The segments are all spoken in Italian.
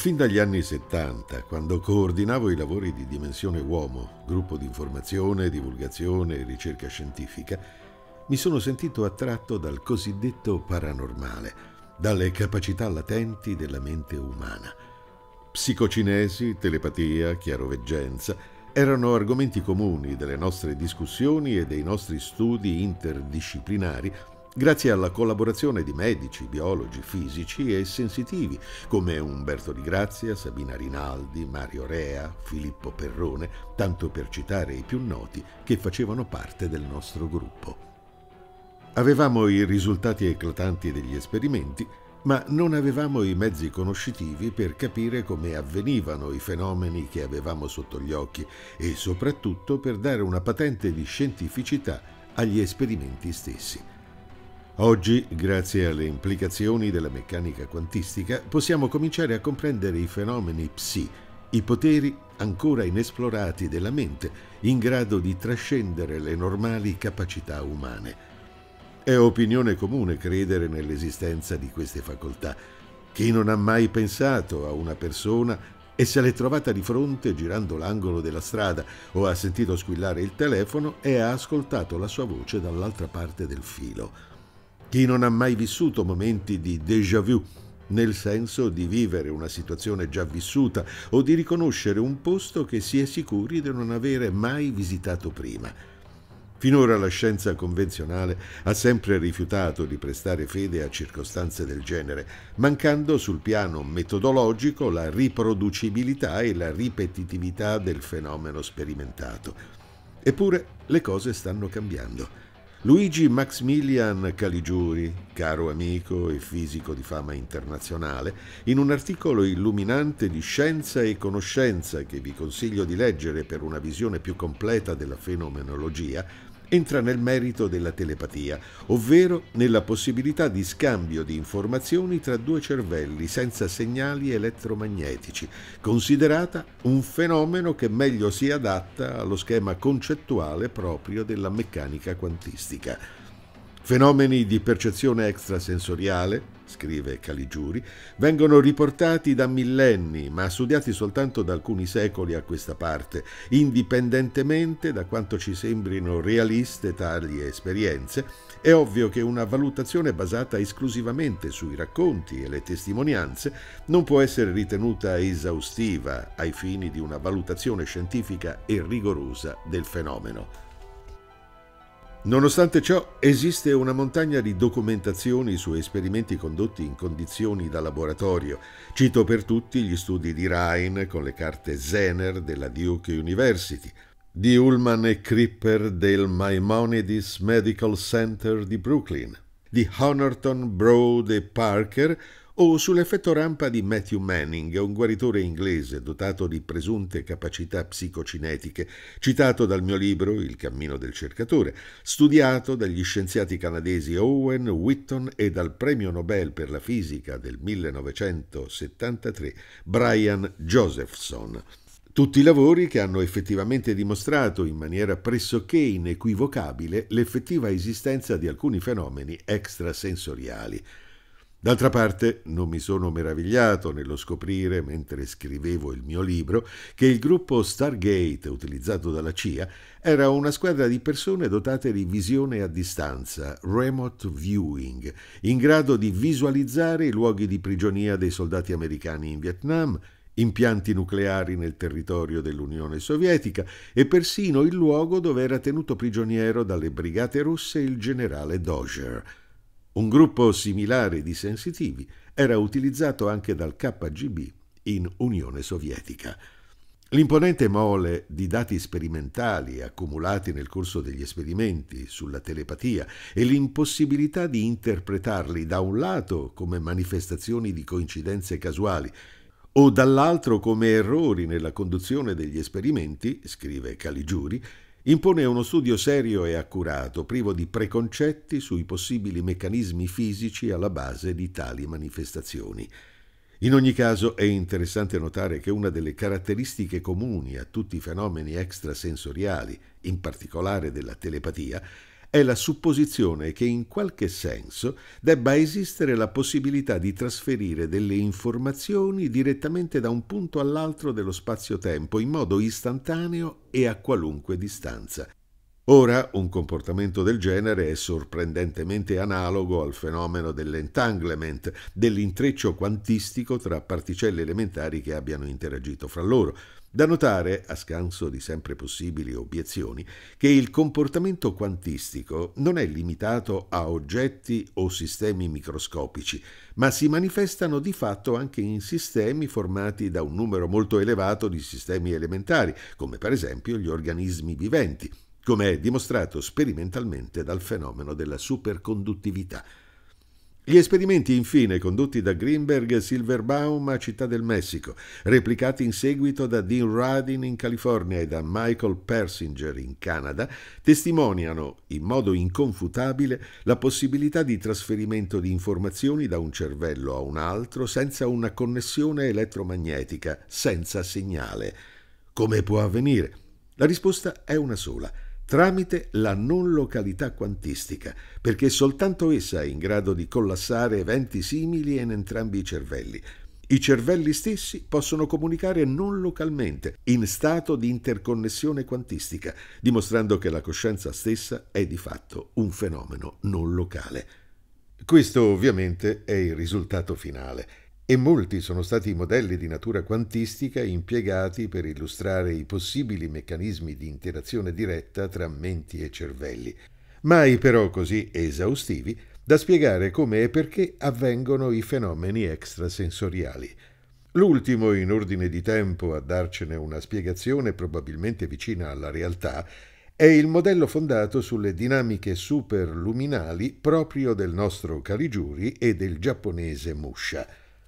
Fin dagli anni 70, quando coordinavo i lavori di Dimensione Uomo, gruppo di informazione, divulgazione e ricerca scientifica, mi sono sentito attratto dal cosiddetto paranormale, dalle capacità latenti della mente umana. Psicocinesi, telepatia, chiaroveggenza erano argomenti comuni delle nostre discussioni e dei nostri studi interdisciplinari grazie alla collaborazione di medici, biologi, fisici e sensitivi come Umberto Di Grazia, Sabina Rinaldi, Mario Rea, Filippo Perrone, tanto per citare i più noti che facevano parte del nostro gruppo. Avevamo i risultati eclatanti degli esperimenti, ma non avevamo i mezzi conoscitivi per capire come avvenivano i fenomeni che avevamo sotto gli occhi e soprattutto per dare una patente di scientificità agli esperimenti stessi. Oggi, grazie alle implicazioni della meccanica quantistica, possiamo cominciare a comprendere i fenomeni psi, i poteri ancora inesplorati della mente, in grado di trascendere le normali capacità umane. È opinione comune credere nell'esistenza di queste facoltà. Chi non ha mai pensato a una persona e se l'è trovata di fronte girando l'angolo della strada o ha sentito squillare il telefono e ha ascoltato la sua voce dall'altra parte del filo. Chi non ha mai vissuto momenti di déjà vu, nel senso di vivere una situazione già vissuta o di riconoscere un posto che si è sicuri di non avere mai visitato prima. Finora la scienza convenzionale ha sempre rifiutato di prestare fede a circostanze del genere, mancando sul piano metodologico la riproducibilità e la ripetitività del fenomeno sperimentato. Eppure le cose stanno cambiando. Luigi Maximilian Caligiuri, caro amico e fisico di fama internazionale, in un articolo illuminante di Scienza e Conoscenza che vi consiglio di leggere per una visione più completa della fenomenologia, entra nel merito della telepatia, ovvero nella possibilità di scambio di informazioni tra due cervelli senza segnali elettromagnetici, considerata un fenomeno che meglio si adatta allo schema concettuale proprio della meccanica quantistica. Fenomeni di percezione extrasensoriale, scrive Caligiuri, vengono riportati da millenni, ma studiati soltanto da alcuni secoli a questa parte, indipendentemente da quanto ci sembrino realiste tali esperienze. È ovvio che una valutazione basata esclusivamente sui racconti e le testimonianze non può essere ritenuta esaustiva ai fini di una valutazione scientifica e rigorosa del fenomeno. Nonostante ciò, esiste una montagna di documentazioni su esperimenti condotti in condizioni da laboratorio. Cito per tutti gli studi di Rhine con le carte Zener della Duke University, di Ullman e Kripper del Maimonides Medical Center di Brooklyn, di Honorton, Broad e Parker, o sull'effetto rampa di Matthew Manning, un guaritore inglese dotato di presunte capacità psicocinetiche, citato dal mio libro Il cammino del cercatore, studiato dagli scienziati canadesi Owen, Witton e dal premio Nobel per la fisica del 1973 Brian Josephson. Tutti lavori che hanno effettivamente dimostrato in maniera pressoché inequivocabile l'effettiva esistenza di alcuni fenomeni extrasensoriali. D'altra parte, non mi sono meravigliato nello scoprire, mentre scrivevo il mio libro, che il gruppo Stargate, utilizzato dalla CIA, era una squadra di persone dotate di visione a distanza, remote viewing, in grado di visualizzare i luoghi di prigionia dei soldati americani in Vietnam, impianti nucleari nel territorio dell'Unione Sovietica e persino il luogo dove era tenuto prigioniero dalle brigate russe il generale Dozier. Un gruppo similare di sensitivi era utilizzato anche dal KGB in Unione Sovietica. L'imponente mole di dati sperimentali accumulati nel corso degli esperimenti sulla telepatia e l'impossibilità di interpretarli da un lato come manifestazioni di coincidenze casuali o dall'altro come errori nella conduzione degli esperimenti, scrive Caligiuri, impone uno studio serio e accurato, privo di preconcetti sui possibili meccanismi fisici alla base di tali manifestazioni. In ogni caso è interessante notare che una delle caratteristiche comuni a tutti i fenomeni extrasensoriali, in particolare della telepatia, è la supposizione che in qualche senso debba esistere la possibilità di trasferire delle informazioni direttamente da un punto all'altro dello spazio-tempo in modo istantaneo e a qualunque distanza. Ora, un comportamento del genere è sorprendentemente analogo al fenomeno dell'entanglement, dell'intreccio quantistico tra particelle elementari che abbiano interagito fra loro. Da notare, a scanso di sempre possibili obiezioni, che il comportamento quantistico non è limitato a oggetti o sistemi microscopici, ma si manifestano di fatto anche in sistemi formati da un numero molto elevato di sistemi elementari, come per esempio gli organismi viventi, come è dimostrato sperimentalmente dal fenomeno della superconduttività. Gli esperimenti, infine, condotti da Greenberg e Silverbaum a Città del Messico, replicati in seguito da Dean Radin in California e da Michael Persinger in Canada, testimoniano in modo inconfutabile la possibilità di trasferimento di informazioni da un cervello a un altro senza una connessione elettromagnetica, senza segnale. Come può avvenire? La risposta è una sola: tramite la non località quantistica, perché soltanto essa è in grado di collassare eventi simili in entrambi i cervelli. I cervelli stessi possono comunicare non localmente, in stato di interconnessione quantistica, dimostrando che la coscienza stessa è di fatto un fenomeno non locale. Questo ovviamente è il risultato finale. E molti sono stati i modelli di natura quantistica impiegati per illustrare i possibili meccanismi di interazione diretta tra menti e cervelli, mai però così esaustivi da spiegare come e perché avvengono i fenomeni extrasensoriali. L'ultimo in ordine di tempo a darcene una spiegazione probabilmente vicina alla realtà è il modello fondato sulle dinamiche superluminali proprio del nostro Caligiuri e del giapponese Musha.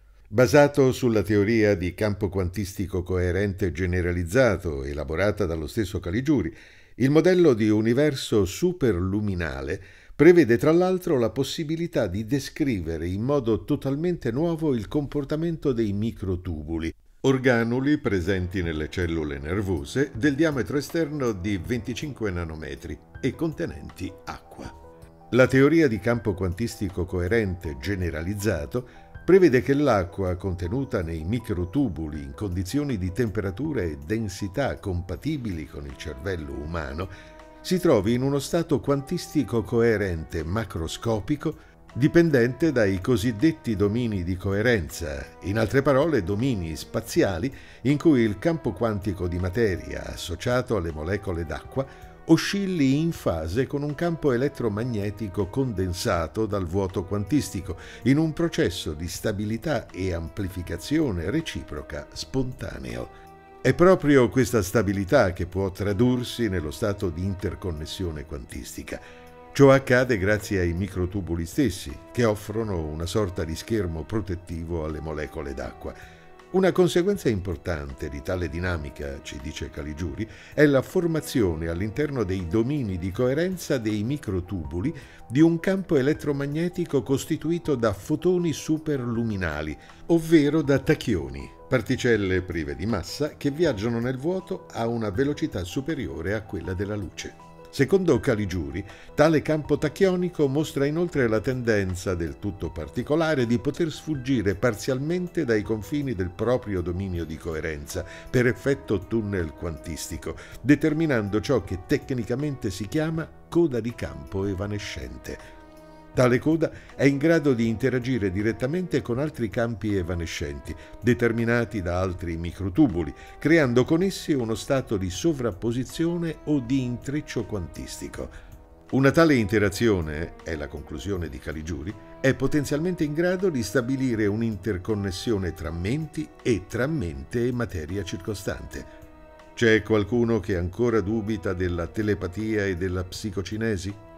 Basato sulla teoria di campo quantistico coerente generalizzato elaborata dallo stesso Caligiuri, il modello di universo superluminale prevede tra l'altro la possibilità di descrivere in modo totalmente nuovo il comportamento dei microtubuli, organuli presenti nelle cellule nervose del diametro esterno di 25 nanometri e contenenti acqua. La teoria di campo quantistico coerente generalizzato prevede che l'acqua contenuta nei microtubuli in condizioni di temperatura e densità compatibili con il cervello umano si trovi in uno stato quantistico coerente macroscopico dipendente dai cosiddetti domini di coerenza, in altre parole domini spaziali in cui il campo quantico di materia associato alle molecole d'acqua oscilli in fase con un campo elettromagnetico condensato dal vuoto quantistico, in un processo di stabilità e amplificazione reciproca spontaneo. È proprio questa stabilità che può tradursi nello stato di interconnessione quantistica. Ciò accade grazie ai microtubuli stessi, che offrono una sorta di schermo protettivo alle molecole d'acqua. Una conseguenza importante di tale dinamica, ci dice Caligiuri, è la formazione all'interno dei domini di coerenza dei microtubuli di un campo elettromagnetico costituito da fotoni superluminali, ovvero da tachioni, particelle prive di massa che viaggiano nel vuoto a una velocità superiore a quella della luce. Secondo Caligiuri, tale campo tachionico mostra inoltre la tendenza del tutto particolare di poter sfuggire parzialmente dai confini del proprio dominio di coerenza per effetto tunnel quantistico, determinando ciò che tecnicamente si chiama coda di campo evanescente. Tale coda è in grado di interagire direttamente con altri campi evanescenti, determinati da altri microtubuli, creando con essi uno stato di sovrapposizione o di intreccio quantistico. Una tale interazione, è la conclusione di Caligiuri, è potenzialmente in grado di stabilire un'interconnessione tra menti e tra mente e materia circostante. C'è qualcuno che ancora dubita della telepatia e della psicocinesi?